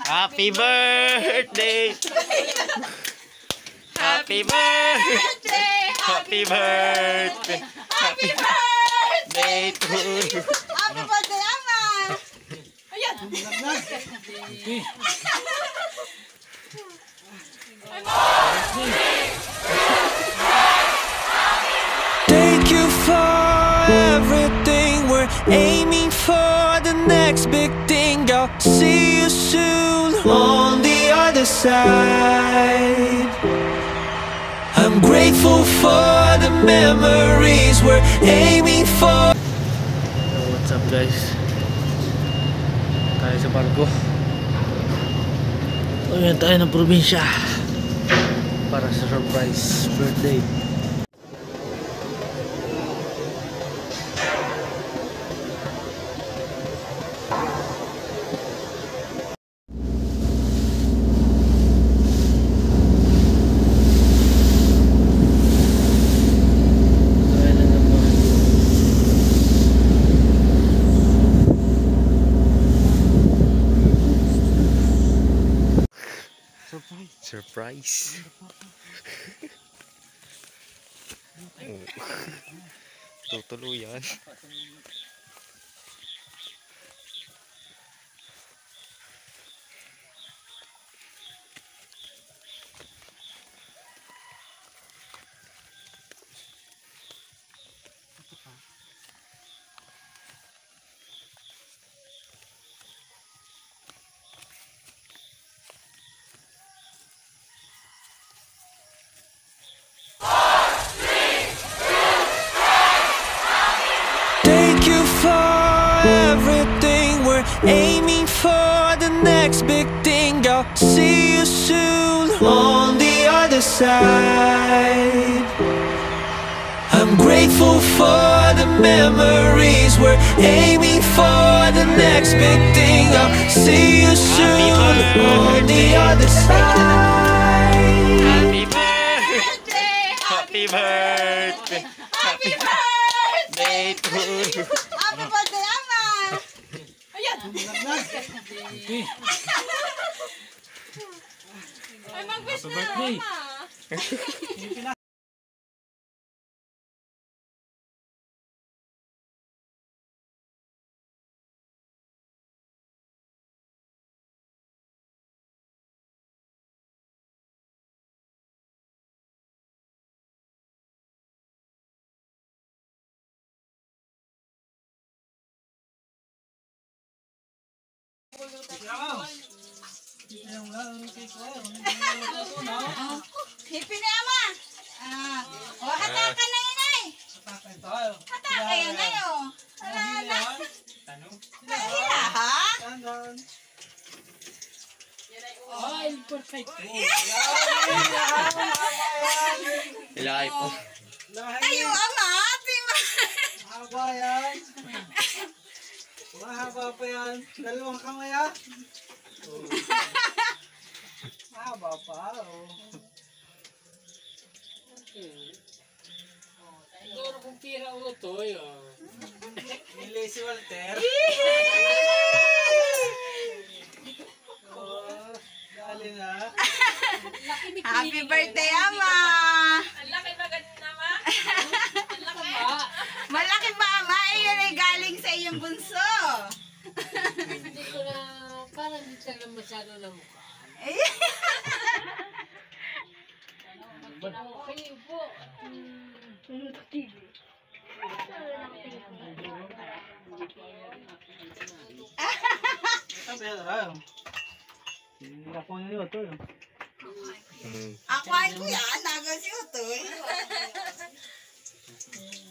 Happy birthday! Happy birthday! Happy birthday! Happy birthday to you! Happy birthday, Ama! Ayan! Thank you for everything. We're aiming for the next big thing. I'll see you soon on the other side. I'm grateful for the memories we're aiming for. What's up guys? Tayo sa barko. Uwi tayo ng probinsya para sa surprise birthday. Surprise. Tutuluyan. Thank you for everything. We're aiming for the next big thing. I'll see you soon on the other side. I'm grateful for the memories. We're aiming for the next big thing. I'll see you soon on the other side. Happy birthday! Happy birthday! Happy birthday to you! Happy birthday, Ama! Ayan! Ay, mag-wish na, Ama! Hipi ni Ama! O, hatakan na yun ay! Hatakan yun ay o! Wala na! Hila ha? Ay, perfect. Ilakay po. Tayo Ama! Ate Ma! Mahaba yan. Mahaba pa yan. Dalawang kamay ah. Mahaba pa. Siguro kung pira ulo to yun. Nili si Walter. Dali na. Happy birthday, Ama! Ang laki ba ganun naman? Ang laki. Malaki pa, Ama! Iyan ay galing sa iyong bunso! Hindi ko na, parang hindi ka na masyado na mukha. Okay po. Ako na yun to. Ako ay kuya, naga si Utoy.